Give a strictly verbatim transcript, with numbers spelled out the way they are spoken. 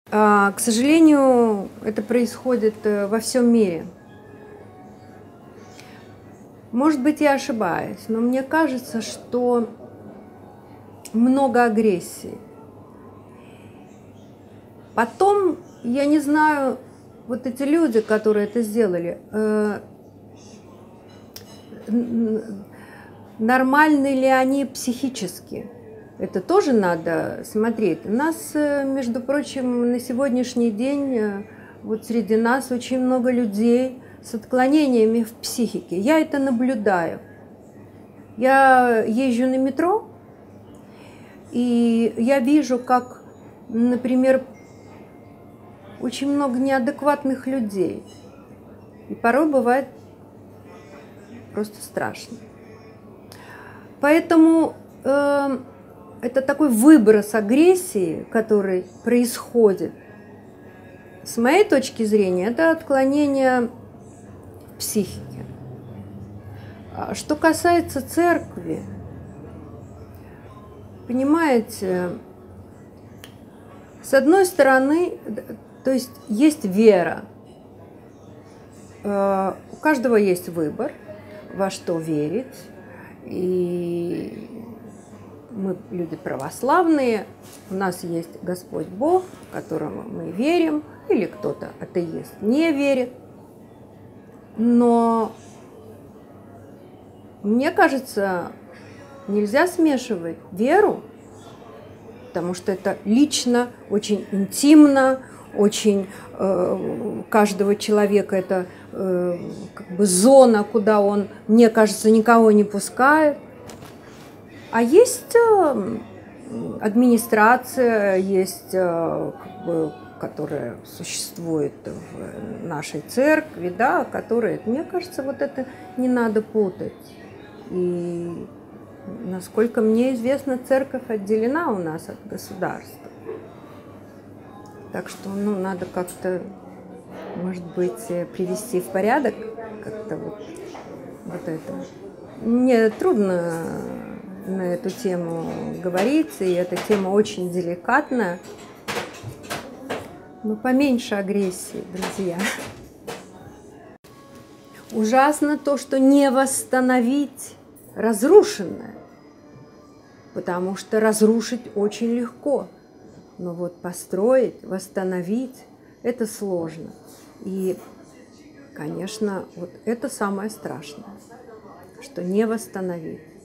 А, к сожалению, это происходит во всем мире. Может быть, я ошибаюсь, но мне кажется, что много агрессии. Потом, я не знаю, вот эти люди, которые это сделали, э, нормальны ли они психически? Это тоже надо смотреть. У нас, между прочим, на сегодняшний день вот среди нас очень много людей с отклонениями в психике. Я это наблюдаю. Я езжу на метро, и я вижу, как, например, очень много неадекватных людей. И порой бывает просто страшно. Поэтому э, это такой выброс агрессии, который происходит. С моей точки зрения, это отклонение психики. Что касается церкви, понимаете, с одной стороны, то есть есть вера, у каждого есть выбор, во что верить, и мы люди православные, у нас есть Господь Бог, которому мы верим, или кто-то атеист не верит, но мне кажется, нельзя смешивать веру, потому что это лично, очень интимно, очень э, каждого человека это э, как бы зона, куда он, мне кажется, никого не пускает. А есть э, администрация, есть, э, как бы, которая существует в нашей церкви, да, которая, мне кажется, вот это не надо путать. И насколько мне известно, церковь отделена у нас от государства. Так что, ну, надо как-то, может быть, привести в порядок как-то вот, вот это. Мне трудно на эту тему говорить, и эта тема очень деликатная. Но поменьше агрессии, друзья. Ужасно то, что не восстановить разрушенное, потому что разрушить очень легко, но вот построить, восстановить – это сложно. И, конечно, вот это самое страшное, что не восстановить.